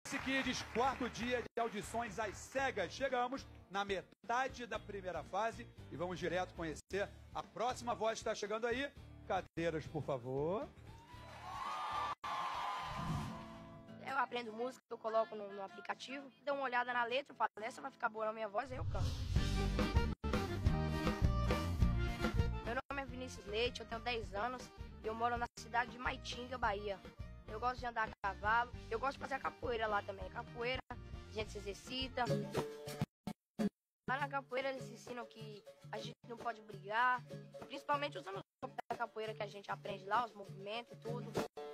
Kids, quarto dia de audições às cegas. Chegamos na metade da primeira fase e vamos direto conhecer a próxima voz que está chegando aí. Cadeiras, por favor. Eu aprendo música, eu coloco no aplicativo, dou uma olhada na letra, falo, essa vai ficar boa na minha voz, aí eu canto. Meu nome é Vinícius Leite, eu tenho 10 anos e eu moro na cidade de Maitinga, Bahia. Eu gosto de andar a cavalo, eu gosto de fazer a capoeira lá também. Capoeira, a gente se exercita. Lá na capoeira eles ensinam que a gente não pode brigar, principalmente usando o golpe da capoeira que a gente aprende lá, os movimentos e tudo.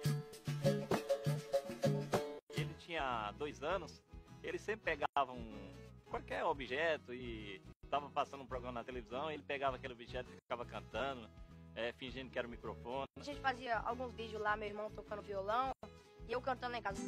Ele tinha 2 anos, ele sempre pegava qualquer objeto e estava passando um programa na televisão, ele pegava aquele objeto e ficava cantando. Fingindo que era o microfone. A gente fazia alguns vídeos lá, meu irmão tocando violão e eu cantando lá em casa.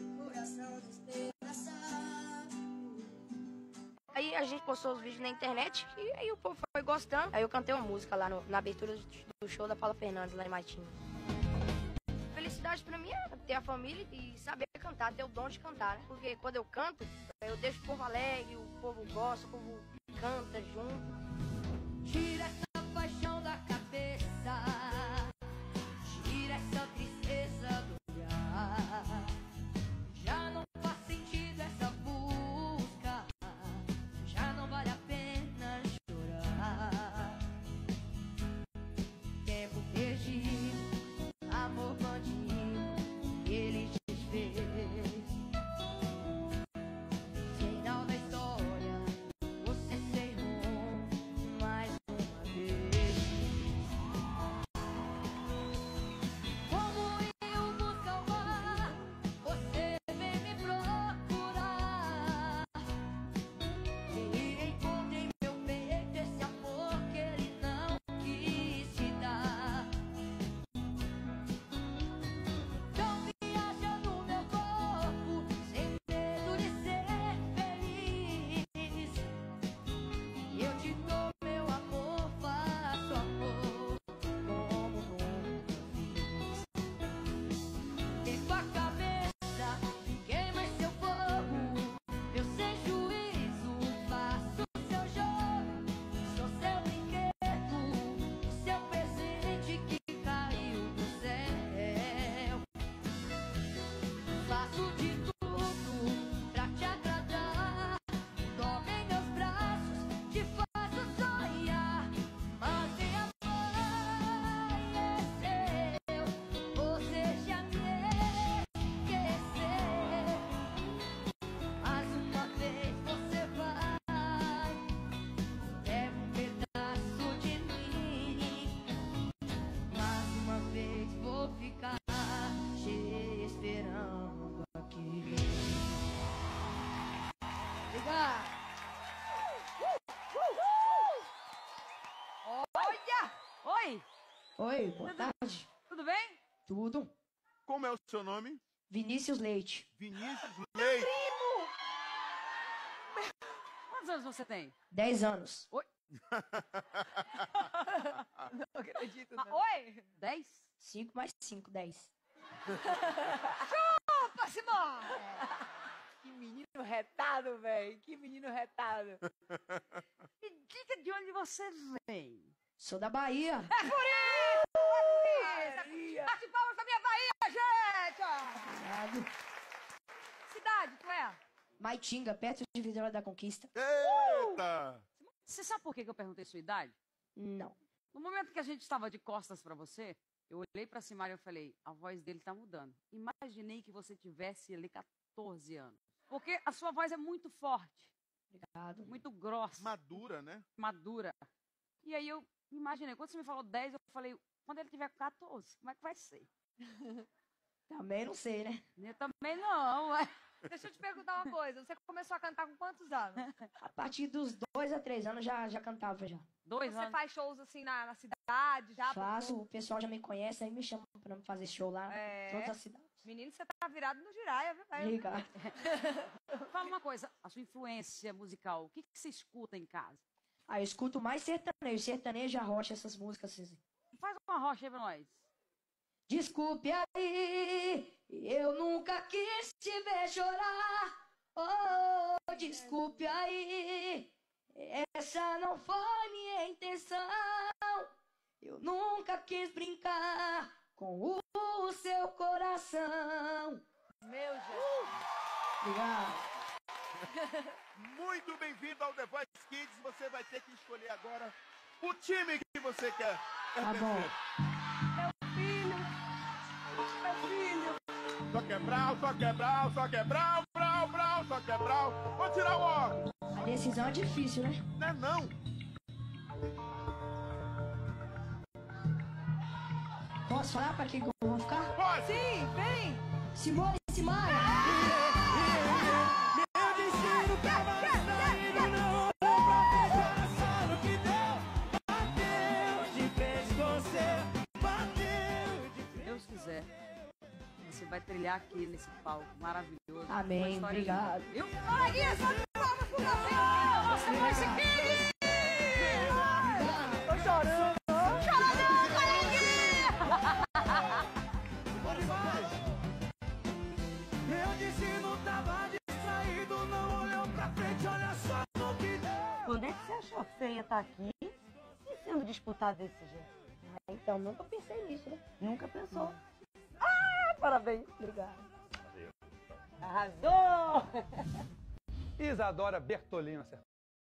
Aí a gente postou os vídeos na internet e aí o povo foi gostando. Aí eu cantei uma música lá na abertura do show da Paula Fernandes lá em Maitinga. Felicidade pra mim é ter a família e saber cantar, ter o dom de cantar, né? Porque quando eu canto, eu deixo o povo alegre, o povo gosta, o povo canta junto. Tira essa paixão da cabeça, tira essa tristeza do olhar. Já não faz sentido essa busca, já não vale a pena chorar. Tempo perdido, amor bandido, ele desfez. Final da história, você se errou mais uma vez. Como eu vou salvar, você vem me procurar. E encontrei meu peito esse amor que ele não quis te dar. Então viaja no meu corpo, sem medo de ser feliz. Eu te dou meu amor, faço amor como nunca fiz. Perco a cabeça, queima seu fogo. Eu sem juízo faço seu jogo. Sou seu brinquedo, seu presente que caiu do céu. Faço de tudo pra te agradar. Toma em meus braços, te faço sonhar. Mas minha mãe é seu, você já me esqueceu. Mais uma vez você vai, leva um pedaço de mim. Mais uma vez vou ficar te esperando aqui. Obrigado. Olha! Oi! Oi, boa tarde. Tudo bem? Tudo. Como é o seu nome? Vinícius Leite, Vinícius Leite. Quantos anos você tem? 10 anos. Oi? Não acredito, Ah, não. oi? 10? 5 mais 5, 10. Opa, Simão! Que menino retado, velho. Que menino retado. Me diga de onde você vem. Sou da Bahia. É por isso! Bate palmas da minha Bahia, gente! Obrigado. Cidade, tu é? Maitinga, perto de Vitória da Conquista. Eita! Você sabe por que eu perguntei sua idade? Não. No momento que a gente estava de costas pra você, eu olhei pra Simária e eu falei, a voz dele tá mudando. Imaginei que você tivesse ali 14 anos. Porque a sua voz é muito forte, Obrigado. muito grossa, Madura, né? madura. E aí eu imaginei, quando você me falou 10, eu falei, quando ele tiver 14, como é que vai ser? Também não sei, né? Eu também não, ué. Deixa eu te perguntar uma coisa. Você começou a cantar com quantos anos? A partir dos 2 a 3 anos já cantava já. 2 Você anos. faz shows assim na cidade já? Faço, o pessoal já me conhece, aí me chama pra fazer show lá É. em todas as cidades. Menino, você tá virado no giraia, viu? Obrigado. Fala uma coisa, a sua influência musical, o que você escuta em casa? Aí eu escuto mais sertanejo, sertanejo, arrocha, essas músicas assim. Faz uma rocha aí pra nós. Desculpe aí, eu nunca quis te ver chorar. desculpe aí, essa não foi minha intenção. Eu nunca quis brincar com o seu coração. Meu Jesus. Obrigado. Muito bem-vindo ao The Voice Kids. Você vai ter que escolher agora o time que você quer Tá bom. pertencer. Meu filho. Só que é brau, só que é brau, só que é brau, brau, brau, só que é brau. Vou tirar o óculos. A decisão é difícil, né? Não é não. Posso falar pra quem que eu vou ficar? Pode. Sim, vem. Simone e Simaria. Meu destino tava saindo, não olhou pra frente, olha só no que deu. Bateu de frente com você, bateu de Se Deus quiser, você vai trilhar aqui nesse palco maravilhoso. Amém, Uma história obrigado. linda, viu? Coleguinha, só de palmas pro você. Nossa, vai se querer. Tô chorando. Meu destino tava distraído, não olhou pra frente, olha só no que deu. Quando é que você achou que você ia estar aqui e sendo disputado desse jeito? Então, nunca pensei nisso, né? Nunca pensou. Parabéns. Obrigado. Arrasou! Isadora Bertolino acertou.